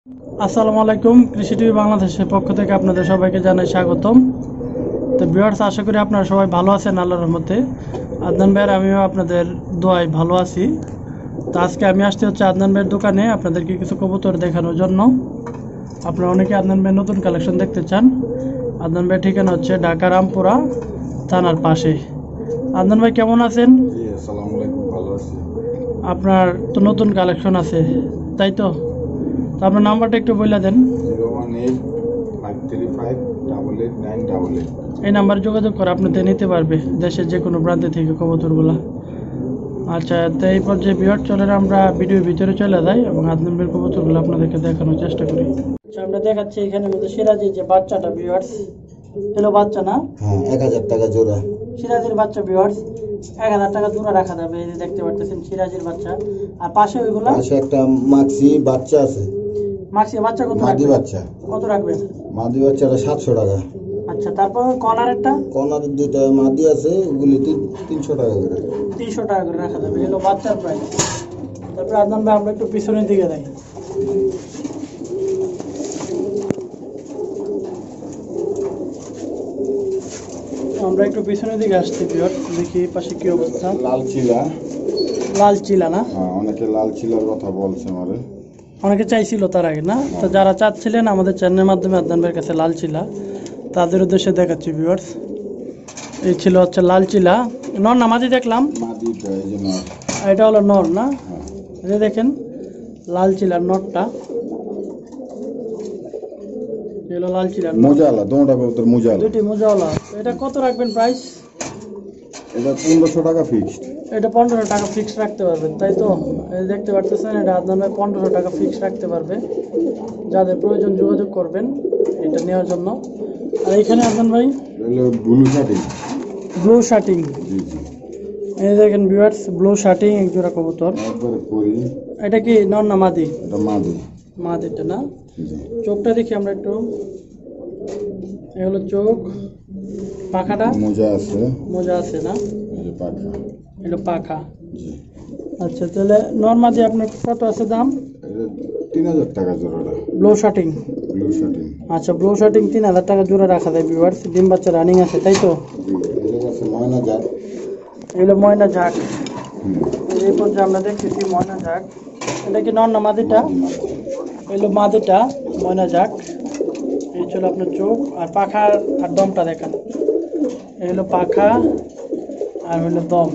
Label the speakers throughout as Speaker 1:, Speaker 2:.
Speaker 1: আসসালামু আলাইকুম, কৃষি টিভি বাংলাদেশের পক্ষ থেকে আপনাদের সবাইকে জানাই স্বাগতম। তো ভিউয়ার্স, আশা করি আপনারা সবাই ভালো আছেন আল্লাহর রহমতে। আদনান ভাইয়ের আমিও আপনাদের দোয়ায় ভালো আছি। তো আজকে আমি আসতে হচ্ছে আদনান ভাইয়ের দোকানে আপনাদেরকে কিছু কবুতর দেখানোর জন্য। আপনারা অনেকে আদনান ভাইয়ের নতুন কালেকশন দেখতে চান। আদনান ভাইয়ের ঠিকানা হচ্ছে ঢাকা রামপুরা থানার পাশে। আদনান ভাই কেমন আছেন?
Speaker 2: আসসালামু আলাইকুম, ভালো আছি।
Speaker 1: আপনার তো নতুন কালেকশন আছে, তাই তো? তো আপনার নাম্বারটা একটু বলে দেন।
Speaker 2: 018-535-88988।
Speaker 1: এই নাম্বারে যোগাযোগ করে আপনাদের নিতে পারবে দেশের যে কোনো প্রান্তে থেকে কবুতরগুলো। আচ্ছা, তো এই পর্যায়ে বিহার চলে আমরা ভিডিওর ভিতরে চলে যাই এবং আদনান ভাইয়ের কবুতরগুলো আপনাদেরকে দেখানোর চেষ্টা করি। আচ্ছা, আমরা দেখাচ্ছি এখানে মধ্যে সিরাজের যে বাচ্চাটা বিহার্স, এলো বাচ্চা না?
Speaker 2: হ্যাঁ, 1000 টাকা জোড়া।
Speaker 1: সিরাজের বাচ্চা বিহার্স 1000 টাকা জোড়া রাখা যাবে। এই যে দেখতে পাচ্ছেন সিরাজের বাচ্চা। আর পাশে ওইগুলো
Speaker 2: পাশে একটা মাক্সি বাচ্চা আছে।
Speaker 1: মাক্সি বাচ্চা কত
Speaker 2: মাদি
Speaker 1: রাখবেন?
Speaker 2: বাচ্চা।
Speaker 1: কত রাখবেন?
Speaker 2: মাদি বাচ্চাটা 700 টাকা।
Speaker 1: আচ্ছা, তারপর কর্নারেরটা?
Speaker 2: কর্নারের দুইটা মাদি আছে, ওগুলি 300 টাকা করে।
Speaker 1: 300 টাকা করে রাখা যাবে, এলো বাচ্চার প্রাইস। তারপরে আদনান ভাই আমরা একটু পিছনের দিকে যাই। আমরা একটু পিছনের দিকে আসছি বিহার, দেখি পাশে কি অবস্থা।
Speaker 2: লাল চিলা।
Speaker 1: লাল চিলা না?
Speaker 2: হ্যাঁ, অনেকে লাল চিলার কথা বলছে আমারে।
Speaker 1: অনেকে চাইছিল তার আগে না? তো যারা চাচ্ছিলেন আমাদের চ্যানেলের মাধ্যমে আদনান ভাইয়ের কাছে লাল চিলা, তাদের উদ্দেশ্যে দেখাচ্ছি ভিউয়ার্স। এই ছিল হচ্ছে লাল চিলা। নর না মাদি দেখলাম?
Speaker 2: মাদিটা এই জন্য।
Speaker 1: এটা হলো নর না?
Speaker 2: হ্যাঁ।
Speaker 1: এই যে দেখেন লাল চিলার নরটা, এলো লাল চিলার নর।
Speaker 2: মোজালা, দুটো কবুতর মোজালা।
Speaker 1: দুটি মোজাওয়ালা। এটা কত রাখবেন প্রাইস?
Speaker 2: এটা 1500 টাকা ফিক্সড।
Speaker 1: এটা 1500 টাকা ফিক্স রাখতে পারবেন, তাই তো? এই দেখতে পাচ্ছেন, এটা আদনান ভাই 1500 টাকা ফিক্স রাখতে পারবে। যাদের প্রয়োজন যোগাযোগ করবেন এটা নেওয়ার জন্য। আর এখানে আদনান ভাই
Speaker 2: হলো ব্লু শার্টিং।
Speaker 1: ব্লু শার্টিং।
Speaker 2: জি জি।
Speaker 1: এই দেখেন ভিউয়ার্স, ব্লু শার্টিং এক জোড়া কবুতর।
Speaker 2: একবারে করি।
Speaker 1: এটা কি নর না মাদি?
Speaker 2: এটা মাদি।
Speaker 1: মাদিটা না?
Speaker 2: জি।
Speaker 1: চোখটা দেখি আমরা একটু। এই হলো চোখ। পাখাটা?
Speaker 2: মোজা আছে।
Speaker 1: মোজা আছে না?
Speaker 2: এই যে পাখা।
Speaker 1: এলো পাখা।
Speaker 2: জি।
Speaker 1: আচ্ছা, তাহলে নর মাদি আপনার কত আছে দাম?
Speaker 2: এটা 3000 টাকা জোড়াটা।
Speaker 1: Blue shirting.
Speaker 2: Blue shirting.
Speaker 1: আচ্ছা, ব্লু শার্টিং 3000 টাকা জোড়া রাখা যায় ভিউয়ার্স। ডিম বাচ্চা রানিং আছে, তাই তো?
Speaker 2: জি, এর কাছে ময়না জাত।
Speaker 1: এগুলো ময়না ঝাঁক। এই পর্যায়ে আমরা দেখতেছি ময়না ঝাঁক। এটা কি নর না মাদিটা? এগুলো মাদিটা ময়না ঝাঁক। এই ছিল আপনার চোখ আর পাখা আর দমটা দেখান। এগুলো পাখা আর হলো দম।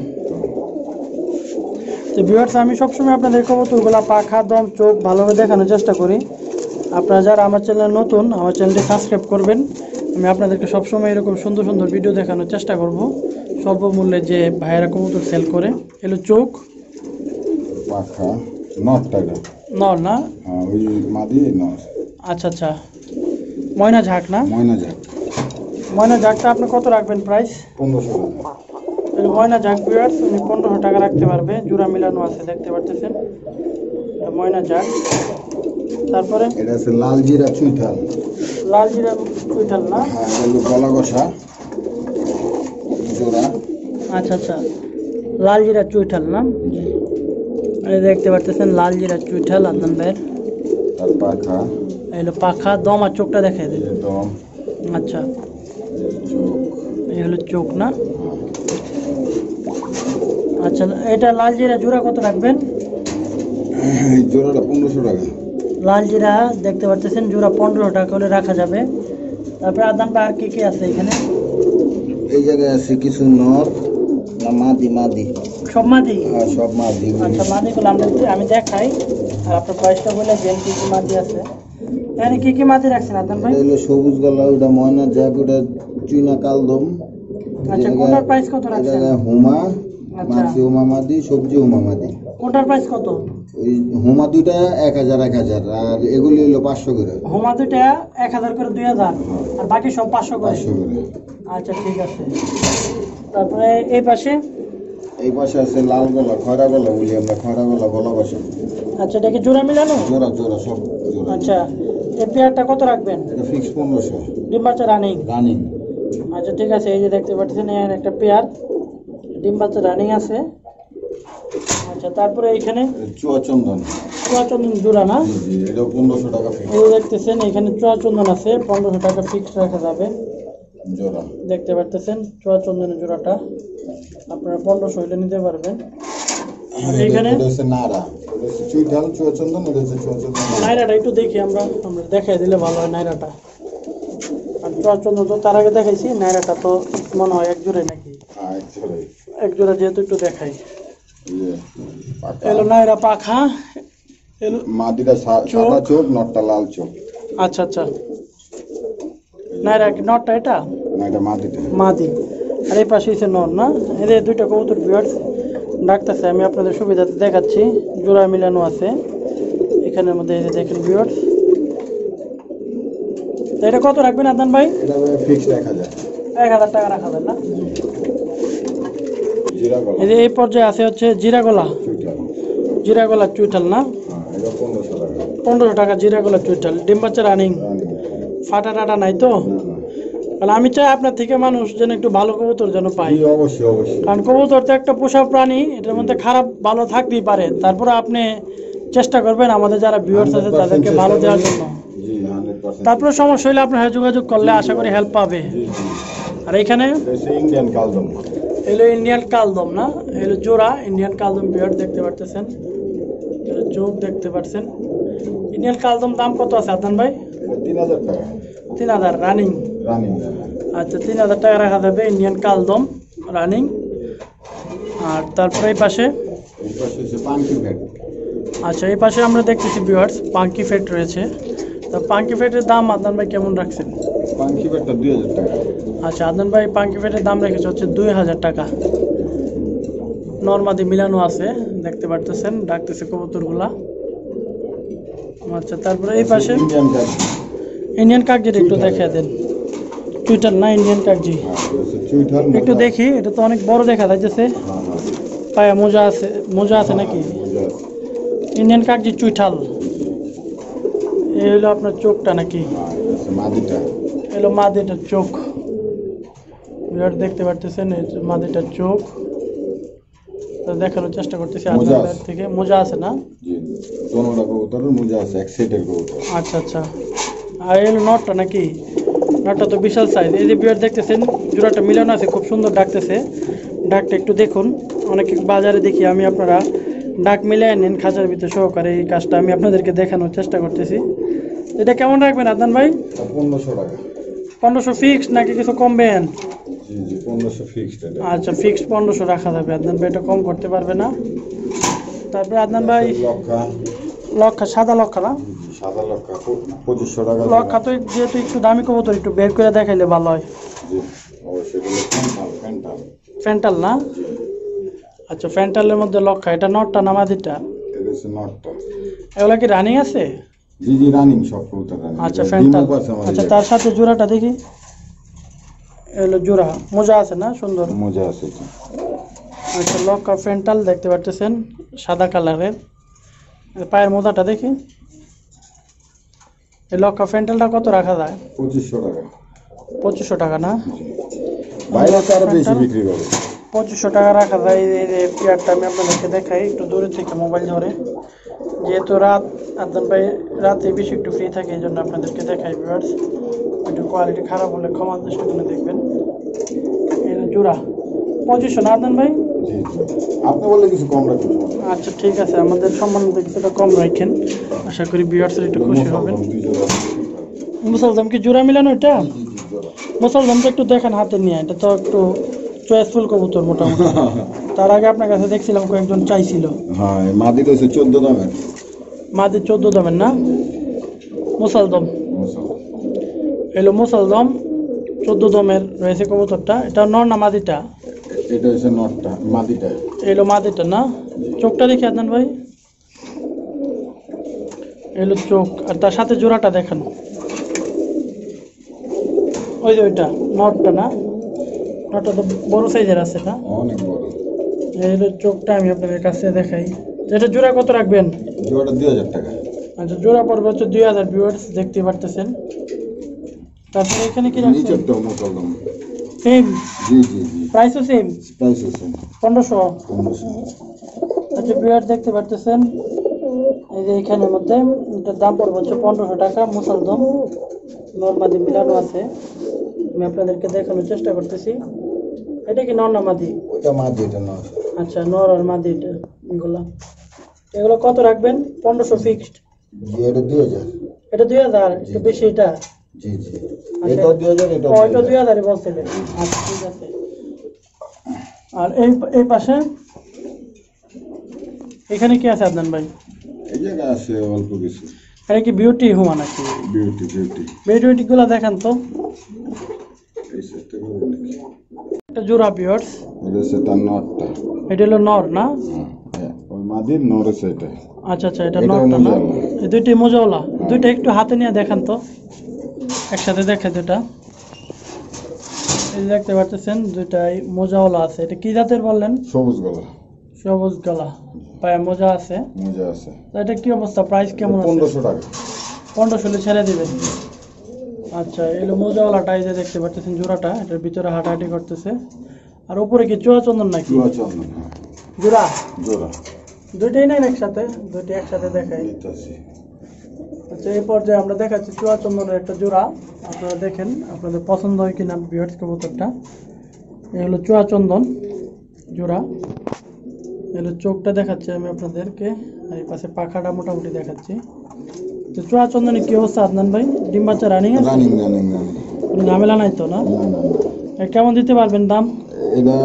Speaker 1: তো ভিউয়ার্স, আমি সবসময় আপনাদের কবুতরগুলো পাখা, দম, চোখ ভালোভাবে দেখানোর চেষ্টা করি। আপনারা যারা আমার চ্যানেল নতুন, আমার চ্যানেলটি সাবস্ক্রাইব করবেন। আমি আপনাদেরকে সবসময় এরকম সুন্দর সুন্দর ভিডিও দেখানোর চেষ্টা করব, স্বল্প মূল্যে যে ভাইয়েরা কবুতর সেল করে। এলো চোখ,
Speaker 2: পাখা, নট টাকা।
Speaker 1: নর না?
Speaker 2: হ্যাঁ, ওই মাদি নট।
Speaker 1: আচ্ছা আচ্ছা, ময়না ঝাঁক না?
Speaker 2: ময়না জাত।
Speaker 1: ময়না ঝাঁকটা আপনি কত রাখবেন প্রাইস?
Speaker 2: 1500 টাকা।
Speaker 1: এই ময়না ঝাঁক ভিউয়ার্স উনি 1500 টাকা রাখতে পারবে। জোড়া মিলানো আছে, দেখতে পাচ্ছেন। ময়না ঝাঁক। তারপরে
Speaker 2: এটা আছে লাল জিরা চুইঠাল।
Speaker 1: লাল জিরা চুইঠাল না?
Speaker 2: হ্যাঁ, এটা হলো গলা কষা জোড়া।
Speaker 1: আচ্ছা আচ্ছা, লাল জিরা চুইঠাল না? এই দেখতে পাচ্ছেন লাল জিরা চুইঠাল আদনান ভাইয়ের।
Speaker 2: তার পাখা।
Speaker 1: এলো পাখা, দম আর চোখটা দেখাই দেন।
Speaker 2: দম।
Speaker 1: আচ্ছা,
Speaker 2: চোখ।
Speaker 1: এই হলো চোখ না? আচ্ছা, এটা লাল জিরা জোড়া কত রাখবেন?
Speaker 2: এই জোড়াটা 1500 টাকা।
Speaker 1: লাল জিরা দেখতে পাচ্ছেন জোড়া 1500 টাকা হলে রাখা যাবে। তারপরে আদনান ভাই আর কি কি আছে এখানে?
Speaker 2: এই জায়গায় আছে কিছু নর না মাদি। মাদি
Speaker 1: সব মাদি?
Speaker 2: হ্যাঁ, সব মাদি।
Speaker 1: আচ্ছা, মাদিগুলো আমি দেখাই আর আপনার প্রাইসটা বলে দেন কি কি মাদি আছে। এখানে কি কি মাদি রাখছেন আদনান ভাই?
Speaker 2: এটা হলো সবুজ গলা, ওটা ময়না জাগ, ওটা চুইনা কালদম।
Speaker 1: আচ্ছা, কোনটার প্রাইস কত রাখছেন?
Speaker 2: হুমা,
Speaker 1: আচ্ছা,
Speaker 2: মাছি হুমা মাদি, সবজি হুমা মাদি।
Speaker 1: কোনটার প্রাইস কত?
Speaker 2: ওই হুমা দুইটা 1000 আর এগুলি হলো 500 করে।
Speaker 1: হোমা দুইটা 1000 করে 2000 আর বাকি সব 500 করে।
Speaker 2: 500 করে।
Speaker 1: আচ্ছা, ঠিক আছে। তারপরে এই পাশে?
Speaker 2: এই পাশে আছে লাল গলা, খয়রা গলা বলি আমরা, খয়রা গলা, গলা বসে।
Speaker 1: আচ্ছা, এটা কি জোড়া মিলানো?
Speaker 2: জোড়া জোড়া সব জোড়া।
Speaker 1: আচ্ছা, এই পেয়ারটা কত রাখবেন?
Speaker 2: এটা ফিক্স 1500
Speaker 1: ডিম বাচ্চা রানিং?
Speaker 2: রানিং।
Speaker 1: আচ্ছা, ঠিক আছে। এই যে দেখতে পাচ্ছেন এখানে একটা পেয়ার ডিম বাচ্চা রানিং আছে। আচ্ছা, আচ্ছা, তারপরে এখানে
Speaker 2: চুয়াচন্দন।
Speaker 1: চুয়াচন্দন জোড়া না?
Speaker 2: জি জি, এটা 1500 টাকা ফিক্স
Speaker 1: এই দেখতেছেন এখানে চুয়াচন্দন আছে, 1500 টাকা ফিক্স রাখা যাবে।
Speaker 2: জোড়া।
Speaker 1: দেখতে পারতেছেন চুয়াচন্দনের জোড়াটা আপনারা 1500 হইলে নিতে পারবেন। আর এখানে
Speaker 2: এটা হচ্ছে নারা, এটা হচ্ছে চুইঠাল, চুয়াচন্দন, এটা হচ্ছে চুয়াচন্দন।
Speaker 1: নাইরাটা একটু দেখি আমরা দেখাই দিলে ভালো হয় নাইরাটা। আর চুয়াচন্দন তো তার আগে দেখাইছি, নাইরাটা তো মনে হয় এক জোড়ে নাকি?
Speaker 2: হ্যাঁ, এক জোড়াই।
Speaker 1: এক জোড়া যেহেতু একটু দেখাই।
Speaker 2: এই যে পাকা।
Speaker 1: এলো নাইরা পাখা, এলো
Speaker 2: মাদিটা সাদা চোখ, নটটা লাল চোখ।
Speaker 1: আচ্ছা আচ্ছা, নাইরা কি নটটা এটা?
Speaker 2: না, এটা মাদিটা।
Speaker 1: মাদি। আর এই পাশে হচ্ছে নর না? এদের দুইটা কবুতর ভিউয়ার্স ডাকতেছে, আমি আপনাদের সুবিধাতে দেখাচ্ছি। জোড়া মিলানো আছে এখানের মধ্যে, এই যে দেখেন ভিউয়ার্স। তো এটা কত রাখবেন আদনান ভাই?
Speaker 2: এটা ফিক্সড 1000।
Speaker 1: 1000 টাকা রাখা যায় না?
Speaker 2: জিরা গলা।
Speaker 1: এই যে এই পর্যায়ে আছে হচ্ছে জিরা গলা।
Speaker 2: চুইঠাল।
Speaker 1: জিরা গলা চুইঠাল না?
Speaker 2: হ্যাঁ, এটা 1500 টাকা।
Speaker 1: 1500 টাকা জিরা গলা চুইঠাল। ডিম বাচ্চা রানিং, ফাটা টাটা নাই তো? তাহলে আমি চাই আপনার থেকে মানুষ যেন একটু ভালো কবুতর যেন পাই।
Speaker 2: জি, অবশ্যই অবশ্যই।
Speaker 1: কারণ কবুতর তো একটা পোষা প্রাণী, এটার মধ্যে খারাপ ভালো থাকতেই পারে, তারপরে আপনি চেষ্টা করবেন আমাদের যারা ভিউয়ার্স আছে তাদেরকে ভালো দেওয়ার জন্য।
Speaker 2: জি, 100%।
Speaker 1: তারপরে সমস্যা হলে আপনার সাথে যোগাযোগ করলে আশা করি হেল্প পাবে।
Speaker 2: জি জি।
Speaker 1: আর এখানে
Speaker 2: এটা হচ্ছে ইন্ডিয়ান কালদম।
Speaker 1: এলো ইন্ডিয়ান কালদম না? এলো জোড়া ইন্ডিয়ান কালদম ভিউয়ার্স দেখতে পারতেছেন, এলো চোখ দেখতে পাচ্ছেন। ইন্ডিয়ান কালদম দাম কত আছে আদনান ভাই?
Speaker 2: এটা 3000 টাকা।
Speaker 1: 3000 রানিং?
Speaker 2: রানিং।
Speaker 1: আচ্ছা, 3000 টাকা রাখা যাবে ইন্ডিয়ান কালদম রানিং। আর তারপরে এই পাশে
Speaker 2: এই পাশে হচ্ছে পাঙ্কি ভেট।
Speaker 1: আচ্ছা, এই পাশে আমরা দেখতেছি ভিউয়ার্স পাঙ্কি ফেট রয়েছে। তো পাঙ্কি ফেটের দাম আদনান ভাই কেমন রাখছেন?
Speaker 2: পাঙ্কি ভেটটা 2000 টাকা।
Speaker 1: আচ্ছা, আদনান ভাই পাঙ্কি ফেটের দাম রেখেছে হচ্ছে 2000 টাকা। নর্মাদি মিলানো আছে দেখতে পারতেছেন, ডাকতেছে কবুতরগুলা। আচ্ছা, তারপরে এই পাশে
Speaker 2: ইন্ডিয়ান কাজ।
Speaker 1: ইন্ডিয়ান কাকজির একটু দেখিয়ে দেন। টুইটার না ইন্ডিয়ান কাকজি?
Speaker 2: হ্যাঁ, এটা হচ্ছে চুইঠাল।
Speaker 1: একটু দেখি, এটা তো অনেক বড় দেখা যাচ্ছে।
Speaker 2: হ্যাঁ হ্যাঁ।
Speaker 1: পায়া মোজা আছে, মোজা আছে নাকি? ইন্ডিয়ান কাকজি চুইঠাল। এই হলো আপনার চোখটা নাকি?
Speaker 2: হ্যাঁ, এটা হচ্ছে মাদিটা।
Speaker 1: এলো মাদিটার চোখ, ভিউয়ার দেখতে পারতেছেন এই যে মাদিটার চোখ। তো দেখানোর চেষ্টা করতেছি
Speaker 2: মোজা
Speaker 1: আপনাদের
Speaker 2: আছে।
Speaker 1: থেকে। মোজা আছে না?
Speaker 2: জি, দোনোটা কবুতরের মোজা আছে, এক সেটের কবুতর।
Speaker 1: আচ্ছা আচ্ছা। আর এলো নটটা নাকি? নটটা তো বিশাল সাইজ। এই যে ভিউয়ার দেখতেছেন জোড়াটা মিলানো আছে, খুব সুন্দর ডাকতেছে। ডাকটা একটু দেখুন, অনেক বাজারে দেখি আমি, আপনারা ডাক মিলিয়ে নেন খাঁচার ভিতরে সহকারে। এই কাজটা আমি আপনাদেরকে দেখানোর চেষ্টা করতেছি। এটা কেমন রাখবেন আদনান ভাই?
Speaker 2: 1500 টাকা।
Speaker 1: 1500 ফিক্সড নাকি কিছু কমবেন?
Speaker 2: জি জি, 1500 ফিক্সড এটা।
Speaker 1: আচ্ছা, ফিক্সড 1500 রাখা যাবে। আদনান ভাই এটা কম করতে পারবে না? তারপরে আদনান ভাই
Speaker 2: লক্ষা।
Speaker 1: লক্ষা, সাদা লক্ষা না?
Speaker 2: জি জি, সাদা লক্ষা 2500 টাকা।
Speaker 1: লক্ষা তো যেহেতু একটু দামি কবুতর, একটু বের করে দেখাইলে ভালো হয়।
Speaker 2: জি, অবশ্যই। এগুলো ফ্যান্টাল, ফ্যান্টাল।
Speaker 1: ফ্যান্টাল না?
Speaker 2: জি,
Speaker 1: আচ্ছা, ফ্যান্টালের মধ্যে লক্ষা। এটা নটটা না মাদিটা?
Speaker 2: এটা হচ্ছে নটটা।
Speaker 1: এগুলা কি রানিং আছে?
Speaker 2: জি জি, রানিং, সব কবুতর রানিং।
Speaker 1: আচ্ছা, ফ্যান্টাল। আচ্ছা, তার সাথে জোড়াটা দেখি। এলো জোড়া, মোজা আছে না? সুন্দর
Speaker 2: মজা আছে এটা।
Speaker 1: আচ্ছা, লক্ষা ফ্যান্টাল দেখতে পারতেছেন সাদা কালারের। পায়ের মোজাটা দেখি। এই লক্ষা ফ্যান্টালটা কত রাখা যায়?
Speaker 2: 2500 টাকা।
Speaker 1: 2500 টাকা না?
Speaker 2: বাইরে তো আরো বেশি বিক্রি করে।
Speaker 1: 2500 টাকা রাখা যায়। এই যে পেয়ারটা আমি আপনাদেরকে দেখাই একটু দূরে থেকে মোবাইল ধরে, যেহেতু রাত, আদনান ভাই রাতে বেশি একটু ফ্রি থাকে, এই জন্য আপনাদেরকে দেখাই ভিউয়ার্স। একটু কোয়ালিটি খারাপ হলে ক্ষমার দৃষ্টি করে দেখবেন। এই জোড়া 2500 না আদনান ভাই?
Speaker 2: জি জি, আপনি বললে কিছু কম রাখুন।
Speaker 1: আচ্ছা, ঠিক আছে, আমাদের সম্বন্ধে কিছুটা কম রাখেন। আশা করি ভিউয়ার্সের একটু খুশি হবেন। মুসলদম কি জোড়া মিলানো এটা?
Speaker 2: জি জি, জোড়া।
Speaker 1: মুসলদমটা একটু দেখেন হাতে নিয়ে, এটা তো একটু চয়েসফুল কবুতর মোটামুটি। তার আগে আপনার কাছে দেখছিলাম কয়েকজন চাইছিল।
Speaker 2: হ্যাঁ, মাদি রয়েছে 14 দামের।
Speaker 1: মাদি 14 দামের না? মুসলদম এলো, মুসলদম 14 দমের রয়েছে কবুতরটা। এটা নর না মাদিটা?
Speaker 2: এটা হচ্ছে নটটা, মাদিটা।
Speaker 1: এলো মাদিটা না? চোখটা দেখি আদনান ভাই। এলো চোখ, আর তার সাথে জোড়াটা দেখেন। ওই যে ওইটা নটটা না? নটটা তো বড় সাইজের আছে না?
Speaker 2: অনেক বড়।
Speaker 1: এলো চোখটা আমি আপনাদের কাছে দেখাই। এটা জোড়া কত রাখবেন?
Speaker 2: জোড়াটা 2000 টাকা।
Speaker 1: আচ্ছা, জোড়া পড়বে হচ্ছে 2000 ভিউয়ার্স দেখতে পারতেছেন। তারপরে এখানে কি রাখছেন?
Speaker 2: নিচেরটা মুসলদম।
Speaker 1: সেম
Speaker 2: জি জি জি,
Speaker 1: প্রাইসও সেম?
Speaker 2: প্রাইস আছে
Speaker 1: 1500।
Speaker 2: 1500।
Speaker 1: আচ্ছা ভিউয়ার দেখতে পারতেছেন এই যে এখানের মধ্যে এটার দাম পড়বে হচ্ছে 1500 টাকা। মুসালদম নরমাদি মিলানো আছে, আমি আপনাদেরকে দেখানোর চেষ্টা করতেছি। এটা কি নর না মাদি?
Speaker 2: ওটা মাদি, এটা নর।
Speaker 1: আচ্ছা নর আর মাদি এগুলো কত রাখবেন? 1500 ফিক্সড।
Speaker 2: জি, এটা 2000।
Speaker 1: এটা 2000, একটু বেশি এটা।
Speaker 2: জি জি,
Speaker 1: আচ্ছা,
Speaker 2: এটাও 2000, এটাও
Speaker 1: ওইটা 2000 বলছিলেন। আচ্ছা ঠিক আছে। আর এই পাশে এখানে কি আছে আদনান ভাই?
Speaker 2: এই জায়গা আছে অল্প কিছু।
Speaker 1: এটা কি বিউটি হুমা নাকি?
Speaker 2: বিউটি
Speaker 1: বিউটি গুলা দেখান তো।
Speaker 2: এই সেটটা করে দেখি।
Speaker 1: এটা জোড়া বিয়ার্স,
Speaker 2: এটা হচ্ছে তার নরটা।
Speaker 1: এটা হলো নর না?
Speaker 2: হ্যাঁ, ওই মাদির নর আছে এটা।
Speaker 1: আচ্ছা আচ্ছা, এটা
Speaker 2: এটাও
Speaker 1: নরটা না?
Speaker 2: মোজাওয়ালা।
Speaker 1: এই দুইটাই মোজাওয়ালা। দুইটা একটু হাতে নিয়ে দেখান তো, একসাথে দেখে দুটা। এই যে দেখতে পাচ্ছেন দুইটাই মোজাওয়ালা আছে। এটা কি জাতের বললেন?
Speaker 2: সবুজ গলা।
Speaker 1: সবুজ গলা, পায়ে মোজা আছে।
Speaker 2: মোজা আছে।
Speaker 1: তো এটা কি অবস্থা, প্রাইস কেমন আছে?
Speaker 2: 1500 টাকা।
Speaker 1: 1500 ছেড়ে দিবেন। আচ্ছা, এলো মোজাওয়ালাটা, এই যে দেখতে পাচ্ছেন জোড়াটা, এটার ভিতরে হাঁটাহাঁটি করতেছে। আর উপরে কি চুয়া চন্দন নাকি?
Speaker 2: চুয়া চন্দন, হ্যাঁ।
Speaker 1: জোড়া
Speaker 2: জোড়া।
Speaker 1: দুইটাই নেন একসাথে, দুইটা একসাথে দেখাই।
Speaker 2: নিতেছি।
Speaker 1: আচ্ছা, এই পর্যায়ে আমরা দেখাচ্ছি চুয়া চন্দনের একটা জোড়া। আপনারা দেখেন আপনাদের পছন্দ হয় কিনা বিয়ার্স কবুতরটা। এই হলো চুয়া চন্দন জোড়া। এগুলো চোখটা দেখাচ্ছি আমি আপনাদেরকে, আর এই পাশে পাখাটা মোটামুটি দেখাচ্ছি। তো চুয়া চন্দনের কি অবস্থা আদনান ভাই? ডিম বাচ্চা রানিং আছে?
Speaker 2: রানিং।
Speaker 1: কোনো ঝামেলা নাই তো না?
Speaker 2: না।
Speaker 1: কেমন দিতে পারবেন দাম?
Speaker 2: এটা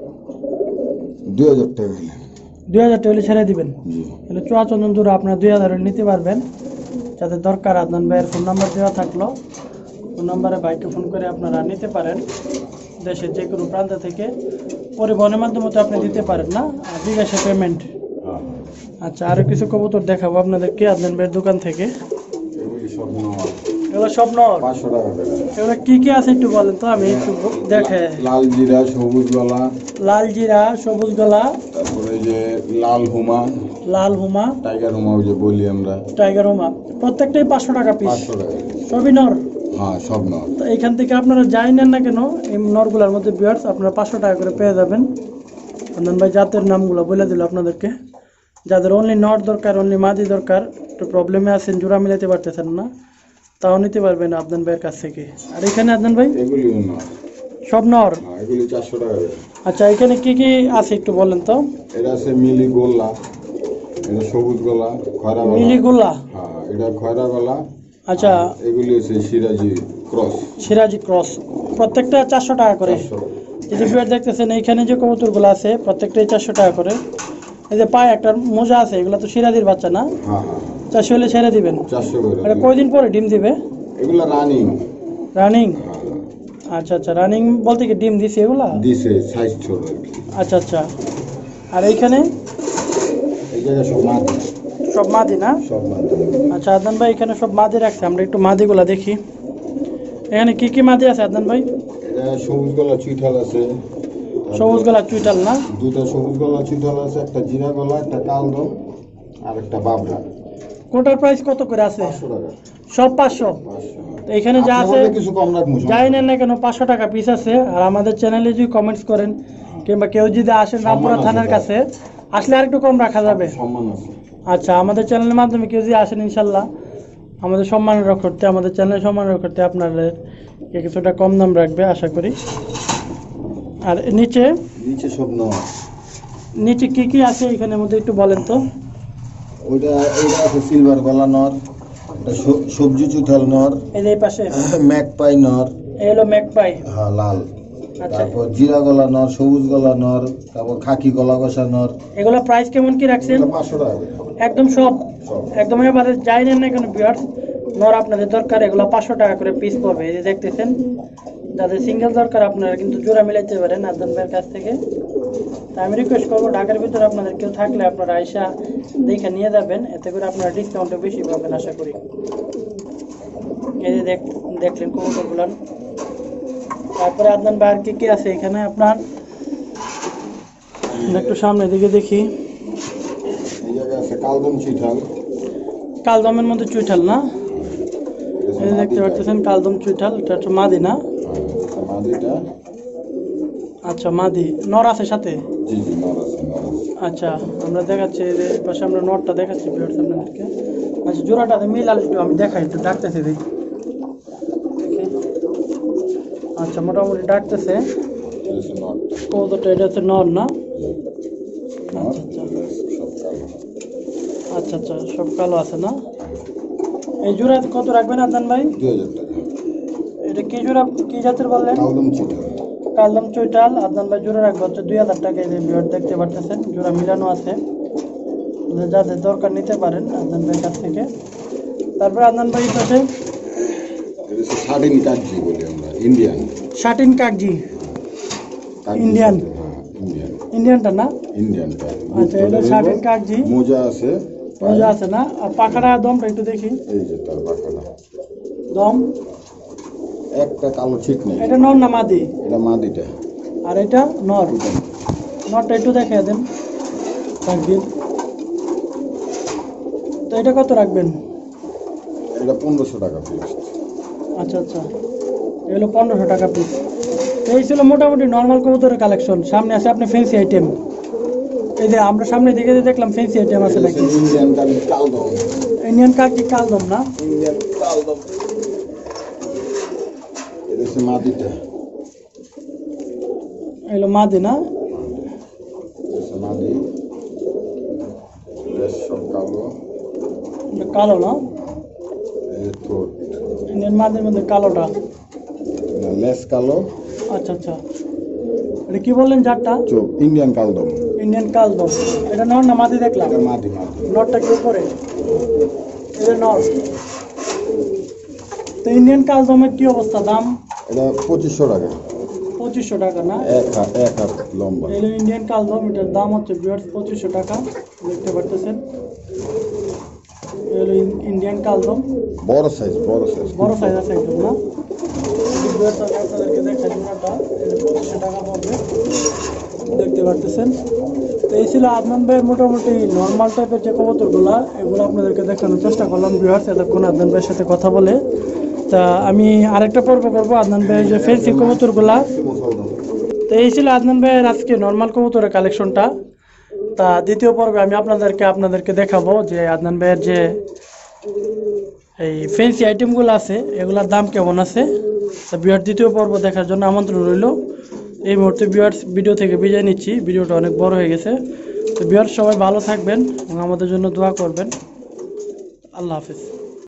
Speaker 2: 2000 টাকা হলে।
Speaker 1: 2000 টাকা হলে ছেড়ে দিবেন।
Speaker 2: জি।
Speaker 1: তাহলে চুয়া চন্দন জোড়া আপনারা 2000 হলে নিতে পারবেন। যাদের দরকার আদনান ভাইয়ের ফোন নাম্বার দেওয়া থাকলো, ফোন নাম্বারে বাইকে ফোন করে আপনারা নিতে পারেন। দেশের যে কোনো প্রান্ত থেকে পরিবহনের মাধ্যমে তো আপনি দিতে পারেন না, আর বিকাশে পেমেন্ট।
Speaker 2: হ্যাঁ।
Speaker 1: আচ্ছা, আরো কিছু কবুতর দেখাবো আপনাদেরকে আদনান ভাইয়ের দোকান থেকে।
Speaker 2: এগুলি সব নর।
Speaker 1: এগুলো সব নর।
Speaker 2: 500 টাকা করে।
Speaker 1: এগুলো কি কি আছে একটু বলেন তো, আমি একটু দেখে।
Speaker 2: লাল জিরা, সবুজ গলা।
Speaker 1: লাল জিরা, সবুজ গলা,
Speaker 2: তারপরে এই যে লাল হুমা।
Speaker 1: লাল হুমা,
Speaker 2: টাইগার হুমা, ওই যে বলি আমরা।
Speaker 1: টাইগার হুমা, প্রত্যেকটাই 500 টাকা পিস।
Speaker 2: 500 টাকা।
Speaker 1: সবই নর।
Speaker 2: হ্যাঁ, সব নর।
Speaker 1: তো এখান থেকে আপনারা যাই নেন না কেন, এই নরগুলার মধ্যে বিয়ার্স আপনারা 500 টাকা করে পেয়ে যাবেন। আদনান ভাই জাতের নামগুলো বলে দিল আপনাদেরকে। যাদের অনলি নর দরকার, অনলি মাদি দরকার, একটু প্রবলেমে আছেন, জোড়া মিলাতে পারতেছেন না, তাও নিতে পারবেন আদনান ভাইয়ের কাছ থেকে। আর এখানে আদনান ভাই
Speaker 2: এগুলিও নর।
Speaker 1: সব নর।
Speaker 2: হ্যাঁ, এগুলি 400 টাকা করে।
Speaker 1: আচ্ছা, এখানে কি কি আছে একটু বলেন তো।
Speaker 2: এটা আছে মিলি গোল্লা, এটা সবুজ গলা, খয়রা গলা।
Speaker 1: মিলিগুলা,
Speaker 2: হ্যাঁ, এটা খয়রা গলা।
Speaker 1: আচ্ছা,
Speaker 2: এগুলি হচ্ছে সিরাজি ক্রস।
Speaker 1: সিরাজি ক্রস, প্রত্যেকটা 400 টাকা করে।
Speaker 2: 400 টাকা।
Speaker 1: যদি ভিউয়ার দেখতেছেন এইখানে যে কবুতরগুলো আছে প্রত্যেকটাই 400 টাকা করে। এই যে পায়ে একটা মোজা আছে, এগুলো তো সিরাজির বাচ্চা না?
Speaker 2: হ্যাঁ।
Speaker 1: 400 হলে ছেড়ে দিবেন।
Speaker 2: 400 করে।
Speaker 1: এটা কয়দিন পরে ডিম দিবে?
Speaker 2: এগুলা রানিং।
Speaker 1: রানিং? আচ্ছা আচ্ছা, রানিং বলতে কি ডিম দিছে এগুলা?
Speaker 2: দিছে, সাইজ ছোট আর কি।
Speaker 1: আচ্ছা আচ্ছা। আর এইখানে
Speaker 2: এই জায়গায় সব মাদি।
Speaker 1: সব মাদি না?
Speaker 2: সব মাদি।
Speaker 1: আচ্ছা আদনান ভাই, এখানে সব মাদি রাখছে, আমরা একটু মাদিগুলা দেখি। এখানে কি কি মাদি আছে আদনান ভাই?
Speaker 2: এটা সবুজ গলা চুইঠাল আছে।
Speaker 1: সবুজ গলা চুইটাল না?
Speaker 2: দুটা সবুজ গলা চুইঠাল আছে, একটা জিরা গলা, একটা কালদম, আর একটা বাবরা।
Speaker 1: কোটার প্রাইস কত করে আছে?
Speaker 2: 500 টাকা।
Speaker 1: সব 500।
Speaker 2: 500।
Speaker 1: তো এখানে যা আছে
Speaker 2: কিছু কম রাখবো।
Speaker 1: যাই নেন না কেন 500 টাকা পিস আছে। আর আমাদের চ্যানেলে যদি কমেন্টস করেন কিংবা কেউ যদি আসেন রামপুরা
Speaker 2: আছে
Speaker 1: থানার
Speaker 2: তার।
Speaker 1: কাছে, আসলে আর একটু কম রাখা যাবে।
Speaker 2: সম্মান আছে।
Speaker 1: আচ্ছা, আমাদের চ্যানেলের মাধ্যমে কেউ যদি আসেন ইনশাল্লাহ আমাদের সম্মান করতে, আমাদের চ্যানেল সম্মান করতে আপনাদের কিছুটা কম দাম রাখবে আশা করি। আর নিচে
Speaker 2: নিচে সব নর।
Speaker 1: নিচে কি কি আছে এখানের মধ্যে একটু বলেন তো।
Speaker 2: ওইটা এইটা আছে সিলভার গলা নর, এটা সবজি চুইঠাল নর,
Speaker 1: এই যে এই পাশে
Speaker 2: ম্যাকপাই নর।
Speaker 1: এই হলো ম্যাকপাই।
Speaker 2: হ্যাঁ, লাল।
Speaker 1: আচ্ছা,
Speaker 2: তারপর জিরা গলা নর, সবুজ গলা নর, তারপর খাকি গলা কষা নর।
Speaker 1: এগুলো প্রাইস কেমন কি রাখছেন?
Speaker 2: 500 টাকা করে।
Speaker 1: একদম সব
Speaker 2: সব।
Speaker 1: একদম এবারে যাই নেন না কেন ভিউয়ার্স, নর আপনাদের দরকার এগুলো 500 টাকা করে পিস পড়বে। এই যে দেখতেছেন, যাদের সিঙ্গেল দরকার আপনারা কিন্তু জোড়া মিলাইতে পারেন আদনান ভাইয়ের কাছ থেকে। তা আমি রিকোয়েস্ট করবো ঢাকার ভিতরে আপনাদের কেউ থাকলে আপনারা আইসা দেখে নিয়ে যাবেন, এতে করে আপনারা ডিসকাউন্টটা বেশি পাবেন আশা করি। এই যে দেখলেন কবুতরগুলো। তারপরে আদনান ভাই আর কি কি আছে এখানে আপনার, একটু সামনের দিকে দেখি।
Speaker 2: এই জায়গায় আছে কালদম চুইঠাল।
Speaker 1: কালদমের মধ্যে চুইঠাল না? এই যে দেখতে পাচ্ছেন কালদম চুইঠাল, এটা হচ্ছে মাদি না?
Speaker 2: মাদিটা।
Speaker 1: আচ্ছা, মাদি। নর আছে সাথে?
Speaker 2: জি জি, নর আছে, নর আছে।
Speaker 1: আচ্ছা আমরা দেখাচ্ছি যে এই পাশে আমরা নটটা দেখাচ্ছি ভিউয়ার্স আপনাদেরকে। আচ্ছা জোড়াটাতে মিলাল একটু আমি দেখাই, একটু ডাকতেছি দেখি। আচ্ছা মোটামুটি ডাকতেছে কবুতরটা, এটা হচ্ছে নর না? আচ্ছা আচ্ছা সব কালো আছে না? এই জোড়া কত রাখবেন আদনান ভাই?
Speaker 2: 2000 টাকা।
Speaker 1: এটা কি জোড়া, কি জাতের বললেন?
Speaker 2: কালদম চিটা।
Speaker 1: কালদম চৈতাল। আদনান ভাই জোড়া রাখবো হচ্ছে 2000 টাকা। এই যে ভিউয়ার দেখতে পারতেছেন জোড়া মিলানো আছে, যাদের দরকার নিতে পারেন আদনান ভাইয়ের কাছ থেকে। তারপর আদনান ভাই পাশে
Speaker 2: এটা শাটিন কাগজি বলি আমরা, ইন্ডিয়ান।
Speaker 1: শাটিন কাগজি, ইন্ডিয়ান।
Speaker 2: হ্যাঁ ইন্ডিয়ান।
Speaker 1: ইন্ডিয়ানটা না?
Speaker 2: ইন্ডিয়ানটা।
Speaker 1: আচ্ছা এটা শাটিন কাগজি।
Speaker 2: মোজা আছে।
Speaker 1: মজা আছে না? আর পাখাটা দমটা একটু দেখি।
Speaker 2: এই যে তার পাখাটা।
Speaker 1: দম
Speaker 2: একটা কালো ছিট নেই।
Speaker 1: এটা নর না মাদি?
Speaker 2: এটা মাদিটা।
Speaker 1: আর এটা নর। নরটা একটু দেখিয়ে দেন একদিন। তো এটা কত রাখবেন?
Speaker 2: এটা 1500 টাকা পিস।
Speaker 1: আচ্ছা আচ্ছা এগুলো 1500 টাকা পিস। এই ছিল মোটামুটি নর্মাল কবুতরের কালেকশন। সামনে আছে আপনি ফ্যান্সি আইটেম। এই যে আমরা সামনে দিকে যে দেখলাম ফ্যান্সি আইটেম আছে নাকি?
Speaker 2: ইন্ডিয়ান কালদম।
Speaker 1: ইন্ডিয়ান কাকি কালদম না?
Speaker 2: ইন্ডিয়ান কালদম। এটা হচ্ছে মাদিটা।
Speaker 1: এগুলো মাদি না?
Speaker 2: এটা হচ্ছে মাদি। এটা সব কালো।
Speaker 1: এটা কালো না?
Speaker 2: এই যে ঠোঁট।
Speaker 1: ইন্ডিয়ান মাদির মধ্যে কালোটা।
Speaker 2: না, লেস কালো।
Speaker 1: আচ্ছা আচ্ছা এটা কি বললেন জাতটা?
Speaker 2: চোখ ইন্ডিয়ান কালদম।
Speaker 1: ইন্ডিয়ান কালদম। এটা নর না মাদি দেখলাম?
Speaker 2: এটা মাদি মাদি।
Speaker 1: নরটা কি উপরে? এটা নর। তো ইন্ডিয়ান কালদমের কি অবস্থা দাম?
Speaker 2: এটা 2500 টাকা।
Speaker 1: 2500 টাকা না?
Speaker 2: এক হাত লম্বা।
Speaker 1: এলো ইন্ডিয়ান কালদম, এটার দাম হচ্ছে ভিউয়ার্স 2500 টাকা। দেখতে পারতেছেন এলো ইন্ডিয়ান কালদম।
Speaker 2: বড় সাইজ, বড় সাইজ।
Speaker 1: বড় সাইজ আছে একদম না? ভিউয়ার্স আমি আপনাদেরকে দেখাই জোড়াটা, এটা 2500 টাকা পড়বে। দেখতে পারতেছেন। তো এই ছিল আদনান ভাইয়ের মোটামুটি নর্মাল টাইপের যে কবুতরগুলো, এগুলো আপনাদেরকে দেখানোর চেষ্টা করলাম ভিউয়ার্স এতক্ষণ আদনান ভাইয়ের সাথে কথা বলে। তা আমি আরেকটা পর্ব করবো আদনান ভাইয়ের যে ফেন্সি কবুতরগুলা। তো এই ছিল আদনান ভাইয়ের আজকে নর্মাল কবুতরের কালেকশনটা। তা দ্বিতীয় পর্বে আমি আপনাদেরকে দেখাবো যে আদনান ভাইয়ের যে এই ফেন্সি আইটেমগুলো আছে এগুলোর দাম কেমন আছে। তা ভিউয়ার্স দ্বিতীয় পর্ব দেখার জন্য আমন্ত্রণ রইল। এই মুহূর্তে ভিউয়ার্স ভিডিও থেকে বিদায় নিচ্ছি, ভিডিওটা অনেক বড় হয়ে গেছে। তো ভিউয়ার্স সবাই ভালো থাকবেন এবং আমাদের জন্য দোয়া করবেন। আল্লাহ হাফেজ।